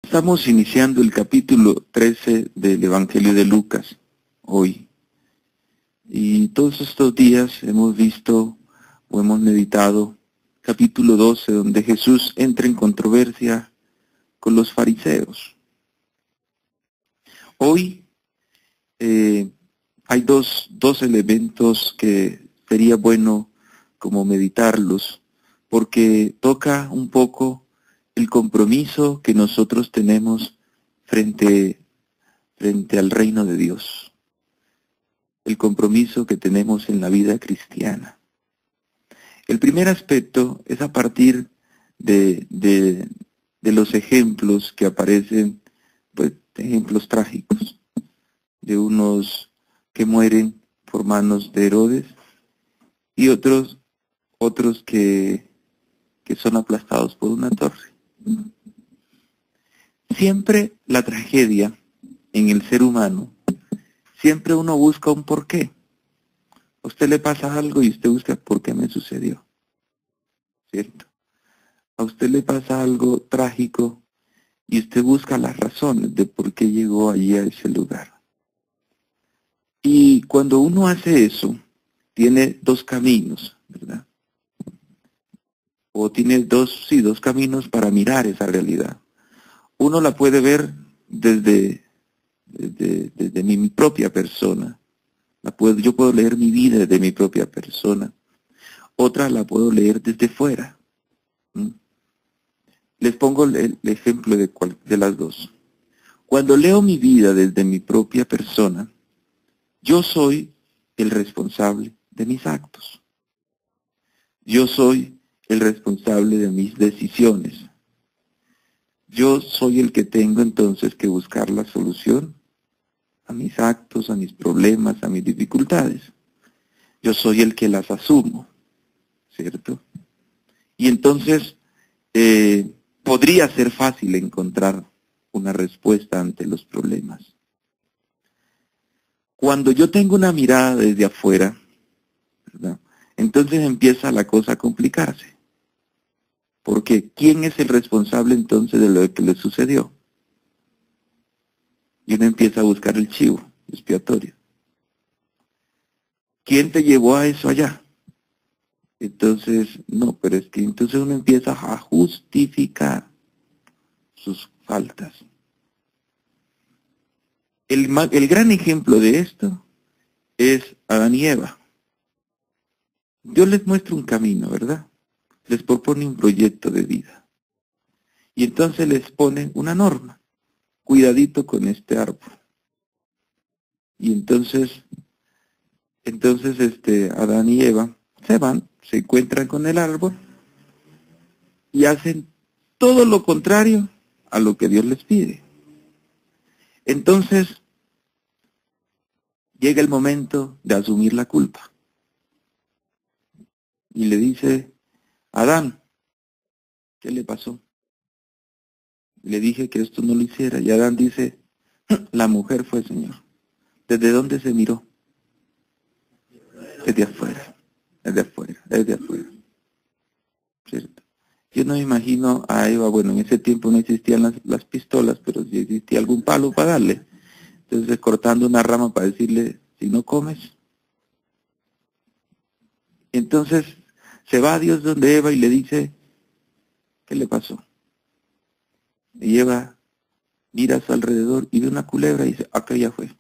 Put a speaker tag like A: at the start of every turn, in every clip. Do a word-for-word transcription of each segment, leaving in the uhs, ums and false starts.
A: Estamos iniciando el capítulo trece del Evangelio de Lucas hoy. Y todos estos días hemos visto o hemos meditado capítulo doce, donde Jesús entra en controversia con los fariseos. Hoy eh, hay dos, dos elementos que sería bueno como meditarlos, porque toca un poco el compromiso que nosotros tenemos frente, frente al reino de Dios, el compromiso que tenemos en la vida cristiana. El primer aspecto es a partir de, de, de los ejemplos que aparecen, pues ejemplos trágicos, de unos que mueren por manos de Herodes y otros, otros que, que son aplastados por una torre. Siempre la tragedia en el ser humano, siempre uno busca un porqué. A usted le pasa algo y usted busca por qué me sucedió, ¿cierto? A usted le pasa algo trágico y usted busca las razones de por qué llegó allí a ese lugar. Y cuando uno hace eso, tiene dos caminos, ¿verdad? O tiene dos, sí, dos caminos para mirar esa realidad. Uno la puede ver desde, desde, desde mi propia persona. La puedo, yo puedo leer mi vida desde mi propia persona. Otra la puedo leer desde fuera. ¿Mm? Les pongo el, el ejemplo de, cual, de las dos. Cuando leo mi vida desde mi propia persona, yo soy el responsable de mis actos. Yo soy el responsable de mis decisiones. Yo soy el que tengo entonces que buscar la solución a mis actos, a mis problemas, a mis dificultades. Yo soy el que las asumo, ¿cierto? Y entonces eh, podría ser fácil encontrar una respuesta ante los problemas. Cuando yo tengo una mirada desde afuera, ¿verdad?, entonces empieza la cosa a complicarse. Porque ¿quién es el responsable entonces de lo que le sucedió? Y uno empieza a buscar el chivo expiatorio. ¿Quién te llevó a eso allá? Entonces, no, pero es que entonces uno empieza a justificar sus faltas. El, el gran ejemplo de esto es Adán y Eva. Dios les muestra un camino, ¿verdad? Les propone un proyecto de vida. Y entonces les pone una norma. Cuidadito con este árbol. Y entonces, entonces este, Adán y Eva se van, se encuentran con el árbol y hacen todo lo contrario a lo que Dios les pide. Entonces, llega el momento de asumir la culpa. Y le dice, Adán, ¿qué le pasó? Le dije que esto no lo hiciera. Y Adán dice, la mujer fue, Señor. ¿Desde dónde se miró? Desde afuera, desde afuera, desde afuera. ¿Cierto? Yo no me imagino a Eva, bueno, en ese tiempo no existían las, las pistolas, pero sí existía algún palo para darle. Entonces cortando una rama para decirle, si no comes. Entonces se va a Dios donde Eva y le dice, ¿qué le pasó? Y Eva mira a su alrededor y ve una culebra y dice, acá ya fue.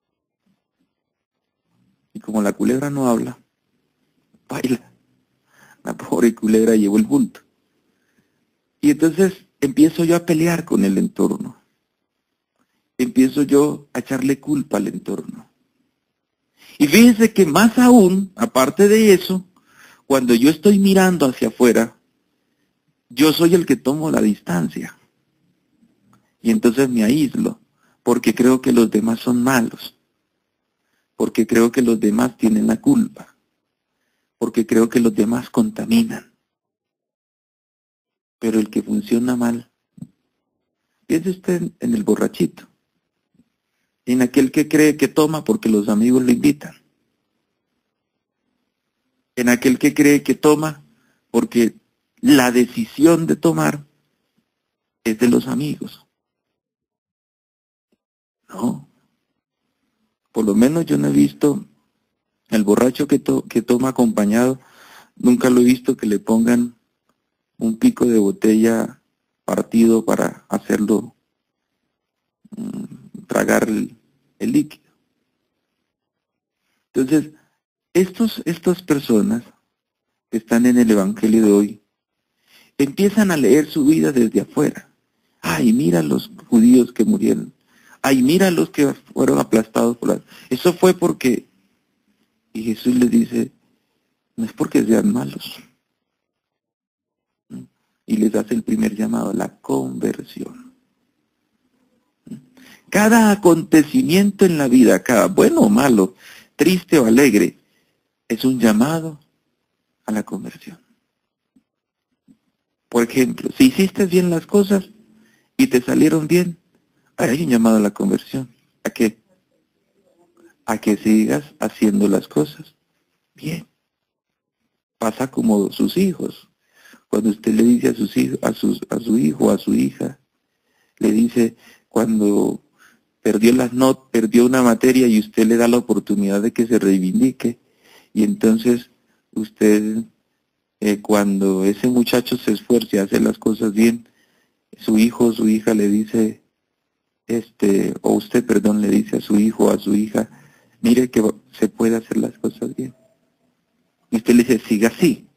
A: Y como la culebra no habla, baila. La pobre culebra llevó el bulto. Y entonces empiezo yo a pelear con el entorno. Empiezo yo a echarle culpa al entorno. Y fíjense que más aún, aparte de eso, cuando yo estoy mirando hacia afuera, yo soy el que tomo la distancia. Y entonces me aíslo, porque creo que los demás son malos. Porque creo que los demás tienen la culpa. Porque creo que los demás contaminan. Pero el que funciona mal, piense usted en el borrachito. En aquel que cree que toma porque los amigos le invitan. En aquel que cree que toma porque la decisión de tomar es de los amigos. No. Por lo menos yo no he visto el borracho que, to que toma acompañado, nunca lo he visto que le pongan un pico de botella partido para hacerlo mmm, tragar el, el líquido. Entonces, estos, estas personas que están en el Evangelio de hoy, empiezan a leer su vida desde afuera. Ay, mira los judíos que murieron. Ay, mira los que fueron aplastados por las... Eso fue porque... Y Jesús les dice, no es porque sean malos. Y les hace el primer llamado, la conversión. Cada acontecimiento en la vida, cada bueno o malo, triste o alegre, es un llamado a la conversión. Por ejemplo, si hiciste bien las cosas y te salieron bien, hay un llamado a la conversión. ¿A qué? A que sigas haciendo las cosas bien. Pasa como sus hijos. Cuando usted le dice a sus hijos, a sus, a su hijo, a su hija, le dice cuando perdió las not, perdió una materia y usted le da la oportunidad de que se reivindique, y entonces usted eh, cuando ese muchacho se esfuerce a hacer las cosas bien, su hijo o su hija le dice, este, o usted, perdón, le dice a su hijo o a su hija, mire que se puede hacer las cosas bien. Y usted le dice, siga así.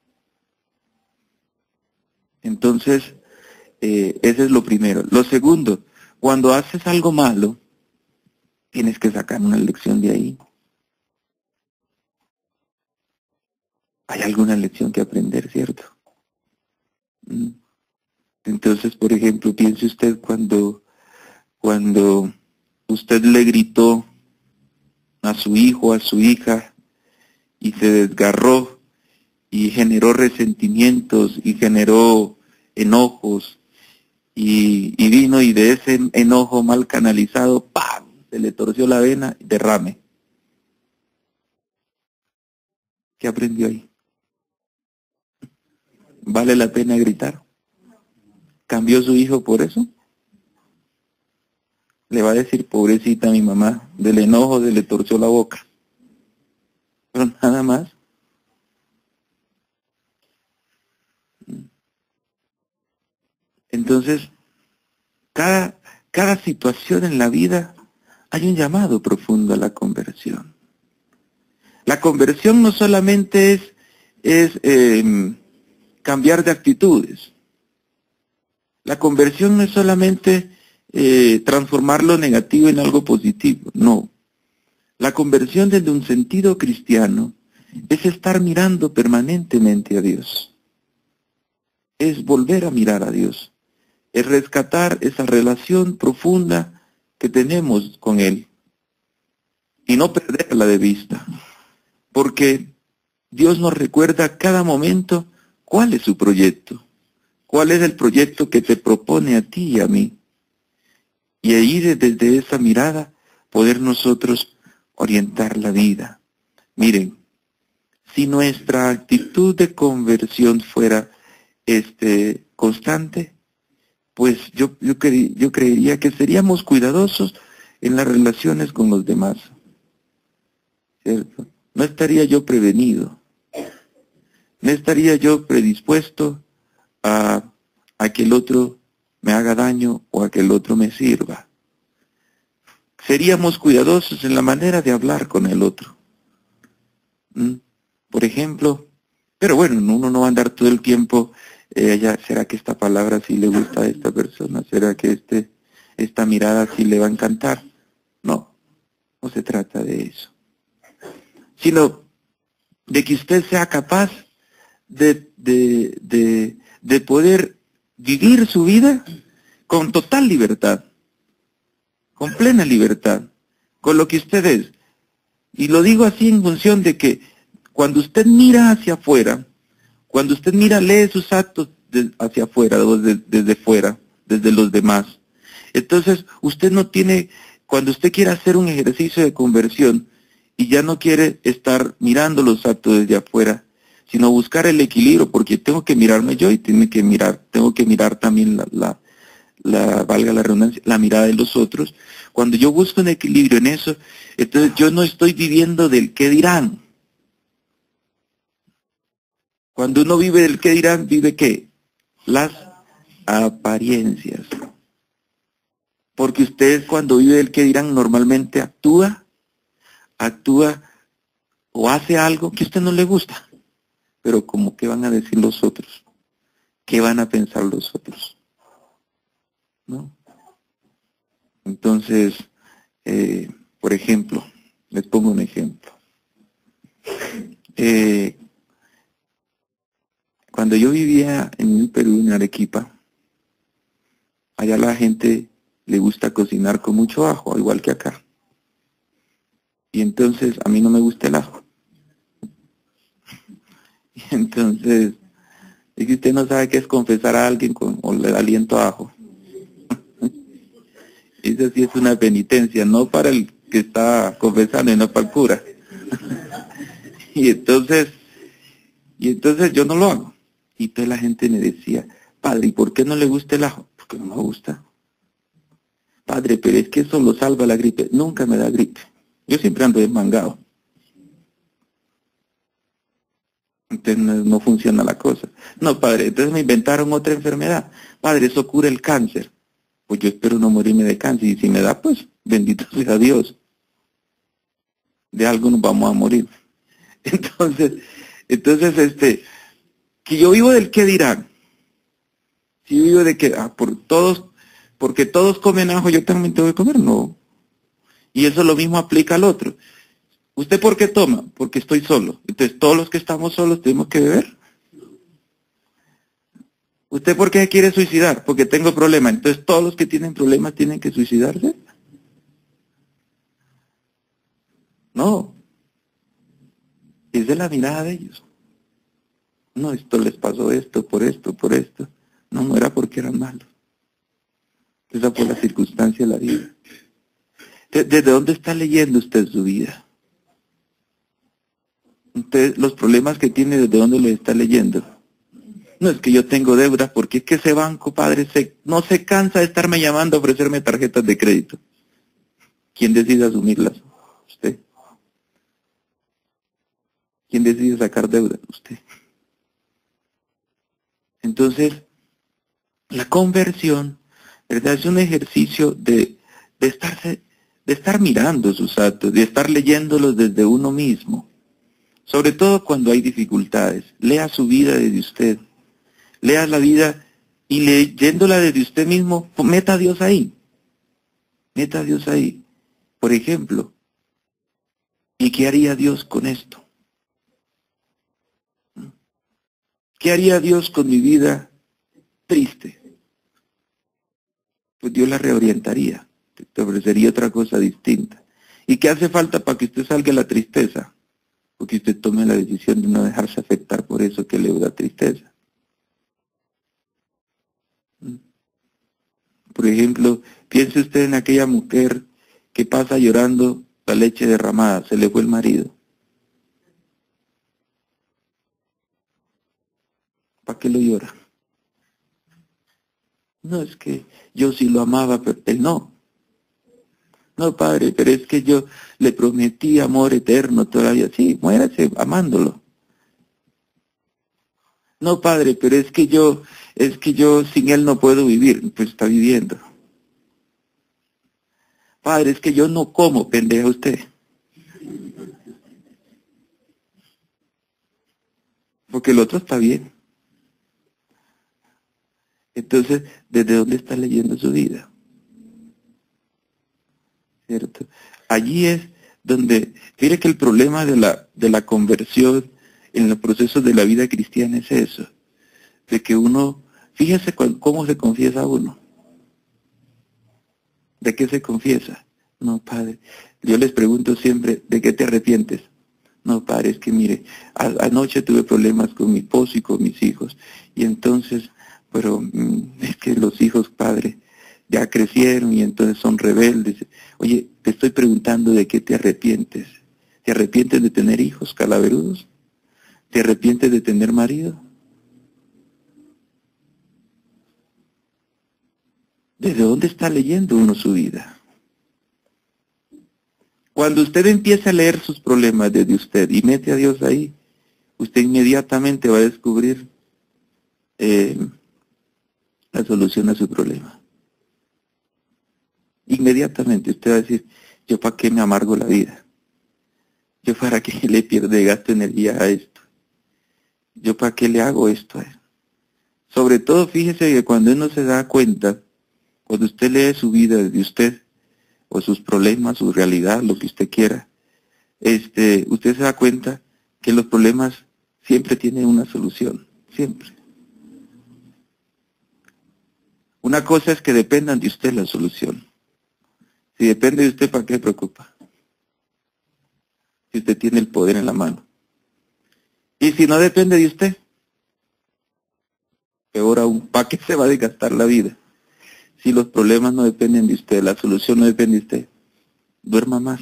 A: Entonces, eh, ese es lo primero. Lo segundo, cuando haces algo malo, tienes que sacar una lección de ahí. Hay alguna lección que aprender, ¿cierto? Entonces, por ejemplo, piense usted cuando, cuando usted le gritó a su hijo, a su hija, y se desgarró, y generó resentimientos, y generó enojos, y, y vino y de ese enojo mal canalizado, ¡pam!, se le torció la vena, derrame. ¿Qué aprendió ahí? ¿Vale la pena gritar? ¿Cambió su hijo por eso? Le va a decir, pobrecita mi mamá, del enojo se le torció la boca. Pero nada más. Entonces, cada, cada situación en la vida hay un llamado profundo a la conversión. La conversión no solamente es, es eh, cambiar de actitudes. La conversión no es solamente eh, transformar lo negativo en algo positivo, no. La conversión desde un sentido cristiano es estar mirando permanentemente a Dios. Es volver a mirar a Dios. Es rescatar esa relación profunda que tenemos con Él. Y no perderla de vista. Porque Dios nos recuerda a cada momento cuál es su proyecto. ¿Cuál es el proyecto que te propone a ti y a mí? Y ahí desde esa mirada poder nosotros orientar la vida. Miren, si nuestra actitud de conversión fuera este, constante, pues yo, yo, cre yo creería que seríamos cuidadosos en las relaciones con los demás. ¿Cierto? No estaría yo prevenido. No estaría yo predispuesto a, a que el otro me haga daño o a que el otro me sirva. Seríamos cuidadosos en la manera de hablar con el otro. ¿Mm? Por ejemplo, pero bueno, uno no va a andar todo el tiempo, eh, ya, ¿será que esta palabra sí le gusta a esta persona? ¿Será que este, esta mirada sí le va a encantar? No, no se trata de eso. Sino de que usted sea capaz de, de, de, de poder vivir su vida con total libertad, con plena libertad, con lo que usted es. Y lo digo así en función de que cuando usted mira hacia afuera, cuando usted mira, lee sus actos de, hacia afuera, desde, desde fuera, desde los demás, entonces usted no tiene, cuando usted quiere hacer un ejercicio de conversión y ya no quiere estar mirando los actos desde afuera, sino buscar el equilibrio, porque tengo que mirarme yo y tengo que mirar, tengo que mirar también la, la, la, valga la redundancia, la mirada de los otros. Cuando yo busco un equilibrio en eso, entonces yo no estoy viviendo del qué dirán. Cuando uno vive del qué dirán, vive qué? Las apariencias. Porque usted cuando vive del qué dirán normalmente actúa, actúa o hace algo que a usted no le gusta. Pero como qué van a decir los otros, qué van a pensar los otros, ¿no? Entonces, eh, por ejemplo, les pongo un ejemplo. Eh, cuando yo vivía en el Perú, en Arequipa, allá la gente le gusta cocinar con mucho ajo, igual que acá. Y entonces a mí no me gusta el ajo. Y entonces, es que usted no sabe qué es confesar a alguien con o le da aliento a ajo. Eso sí es una penitencia, no para el que está confesando, sino para el cura. Y entonces, y entonces yo no lo hago. Y toda la gente me decía, padre, ¿y por qué no le gusta el ajo? Porque no me gusta. Padre, pero es que eso lo salva la gripe. Nunca me da gripe. Yo siempre ando desmangado. Entonces no, no funciona la cosa. No, padre, entonces me inventaron otra enfermedad. Padre, eso cura el cáncer. Pues yo espero no morirme de cáncer. Y si me da, pues, bendito sea Dios. De algo nos vamos a morir. Entonces, entonces, este, que yo vivo del qué dirán. Si yo vivo de que, ah, por todos, porque todos comen ajo, yo también tengo que comer, no. Y eso lo mismo aplica al otro. ¿Usted por qué toma? Porque estoy solo. Entonces, todos los que estamos solos tenemos que beber. ¿Usted por qué se quiere suicidar? Porque tengo problemas. Entonces, todos los que tienen problemas tienen que suicidarse. No. Es de la mirada de ellos. No, esto les pasó esto, por esto, por esto. No, no era porque eran malos. Esa fue la circunstancia de la vida. ¿Desde dónde está leyendo usted su vida? Usted, los problemas que tiene, ¿desde dónde los está leyendo? No es que yo tengo deudas, porque es que ese banco, padre, se, no se cansa de estarme llamando a ofrecerme tarjetas de crédito. ¿Quién decide asumirlas? Usted. ¿Quién decide sacar deuda? Usted. Entonces, la conversión, ¿verdad? Es un ejercicio de, de, estarse, de estar mirando sus actos, de estar leyéndolos desde uno mismo. Sobre todo cuando hay dificultades. Lea su vida desde usted. Lea la vida y leyéndola desde usted mismo, meta a Dios ahí. Meta a Dios ahí. Por ejemplo, ¿y qué haría Dios con esto? ¿Qué haría Dios con mi vida triste? Pues Dios la reorientaría. Te ofrecería otra cosa distinta. ¿Y qué hace falta para que usted salga de la tristeza? Porque usted tome la decisión de no dejarse afectar por eso que le da tristeza. Por ejemplo, piense usted en aquella mujer que pasa llorando la leche derramada, se le fue el marido. ¿Para qué lo llora? No, es que yo sí lo amaba, pero él no. No, padre, pero es que yo le prometí amor eterno todavía. Sí, muérase amándolo. No, padre, pero es que yo, es que yo sin él no puedo vivir. Pues está viviendo. Padre, es que yo no como, pendeja usted. Porque el otro está bien. Entonces, ¿desde dónde está leyendo su vida? ¿Cierto? Allí es donde, mire que el problema de la, de la conversión en los procesos de la vida cristiana es eso, de que uno, fíjese cu- cómo se confiesa uno. ¿De qué se confiesa? No, padre. Yo les pregunto siempre, ¿de qué te arrepientes? No, padre, es que mire, a- anoche tuve problemas con mi esposo y con mis hijos. Y entonces, pero mm, es que los hijos, padre, ya crecieron y entonces son rebeldes. Oye, te estoy preguntando de qué te arrepientes. ¿Te arrepientes de tener hijos calaverudos? ¿Te arrepientes de tener marido? ¿Desde dónde está leyendo uno su vida? Cuando usted empieza a leer sus problemas desde usted y mete a Dios ahí, usted inmediatamente va a descubrir eh, la solución a su problema. Inmediatamente usted va a decir, ¿yo para qué me amargo la vida? ¿Yo para qué le pierdo y gasto energía a esto? ¿Yo para qué le hago esto a él? Sobre todo, fíjese que cuando uno se da cuenta, cuando usted lee su vida desde usted, o sus problemas, su realidad, lo que usted quiera, este, usted se da cuenta que los problemas siempre tienen una solución, siempre. Una cosa es que dependan de usted la solución. Si depende de usted, ¿para qué se preocupa? Si usted tiene el poder en la mano. Y si no depende de usted, peor aún, ¿para qué se va a desgastar la vida? Si los problemas no dependen de usted, la solución no depende de usted, duerma más.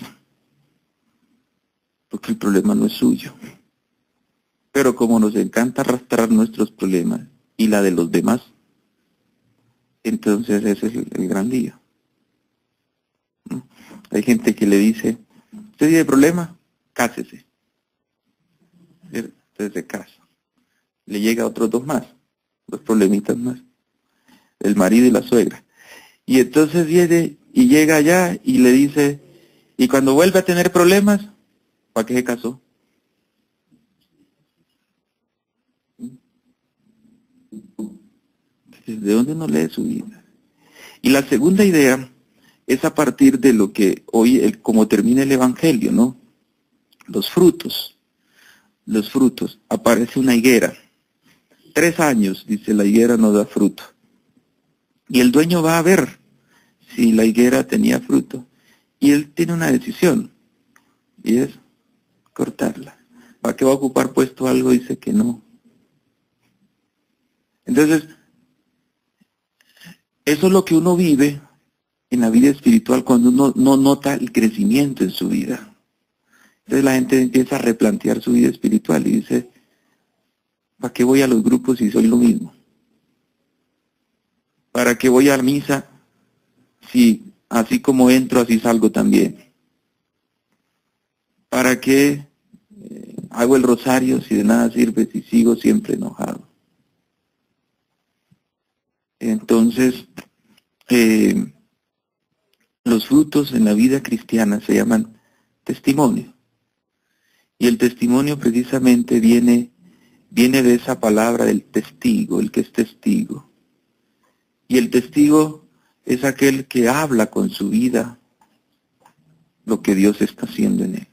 A: Porque el problema no es suyo. Pero como nos encanta arrastrar nuestros problemas y la de los demás, entonces ese es el, el gran lío. ¿No? Hay gente que le dice, ¿usted tiene problema? Cásese. Entonces se casa. Le llega a otros dos más, dos problemitas más. El marido y la suegra. Y entonces viene y llega allá y le dice, y cuando vuelve a tener problemas, ¿para qué se casó? ¿De dónde no lee su vida? Y la segunda idea es a partir de lo que hoy, el, como termina el Evangelio, ¿no? Los frutos. Los frutos. Aparece una higuera. Tres años, dice, la higuera no da fruto. Y el dueño va a ver si la higuera tenía fruto. Y él tiene una decisión. Y es cortarla. ¿Para qué va a ocupar puesto algo? Dice que no. Entonces, eso es lo que uno vive en la vida espiritual cuando uno no nota el crecimiento en su vida. Entonces la gente empieza a replantear su vida espiritual y dice, ¿para qué voy a los grupos si soy lo mismo? ¿Para qué voy a la misa si así como entro, así salgo también? ¿Para qué eh, hago el rosario si de nada sirve, si sigo siempre enojado? Entonces, eh, los frutos en la vida cristiana se llaman testimonio. Y el testimonio precisamente viene, viene de esa palabra del testigo, el que es testigo. Y el testigo es aquel que habla con su vida lo que Dios está haciendo en él.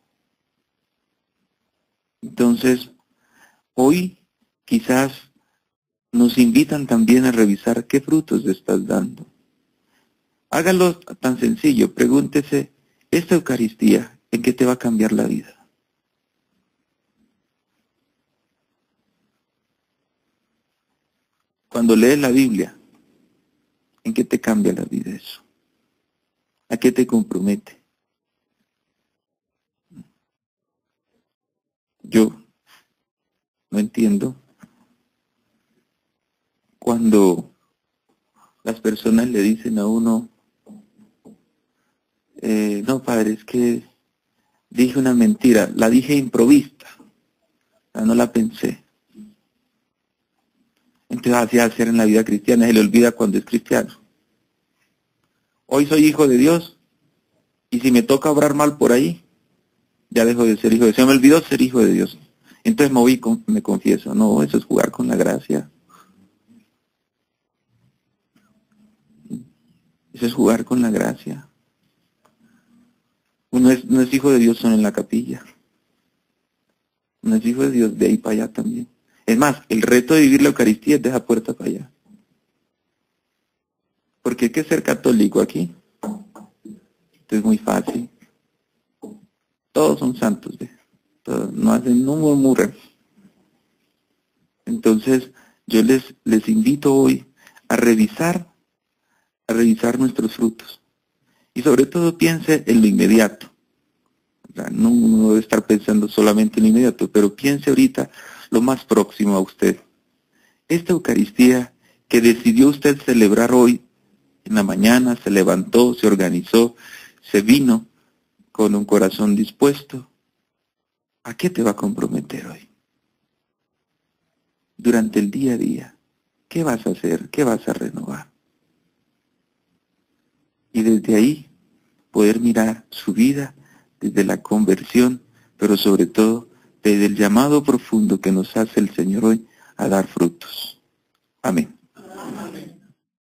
A: Entonces, hoy quizás nos invitan también a revisar qué frutos le estás dando. Hágalo tan sencillo, pregúntese, esta Eucaristía, ¿en qué te va a cambiar la vida? Cuando lees la Biblia, ¿en qué te cambia la vida eso? ¿A qué te compromete? Yo no entiendo cuando las personas le dicen a uno, eh, no padre, es que dije una mentira, la dije improvista, o sea, no la pensé. Entonces así hacer en la vida cristiana, se le olvida cuando es cristiano. Hoy soy hijo de Dios, y si me toca obrar mal por ahí, ya dejo de ser hijo de Dios. Se me olvidó ser hijo de Dios. Entonces me voy y me confieso. No, eso es jugar con la gracia. Eso es jugar con la gracia. Uno es, no es hijo de Dios solo en la capilla. Uno es hijo de Dios de ahí para allá también. Es más, el reto de vivir la Eucaristía es de esa puerta para allá. Porque hay que ser católico aquí. Esto es muy fácil. Todos son santos. ¿ve? Todos, no hacen, no murmuran. Entonces, yo les, les invito hoy a revisar, a revisar nuestros frutos. Y sobre todo piense en lo inmediato. O sea, no, no debe estar pensando solamente en lo inmediato, pero piense ahorita lo más próximo a usted. Esta Eucaristía que decidió usted celebrar hoy En la mañana se levantó, se organizó, se vino con un corazón dispuesto. ¿A qué te va a comprometer hoy? Durante el día a día, ¿qué vas a hacer? ¿Qué vas a renovar? Y desde ahí poder mirar su vida desde la conversión, pero sobre todo desde el llamado profundo que nos hace el Señor hoy a dar frutos. Amén.